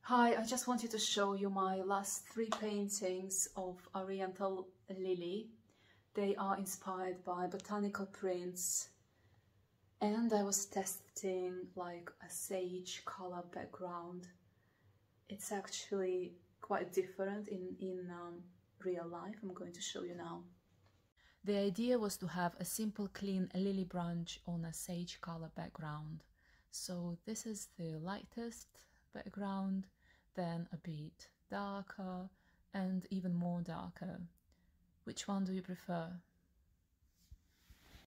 Hi, I just wanted to show you my last three paintings of Oriental Lily. They are inspired by botanical prints, and I was testing like a sage color background. It's actually quite different in real life. I'm going to show you now. The idea was to have a simple clean lily branch on a sage color background. So this is the lightest background, then a bit darker and even more darker. Which one do you prefer?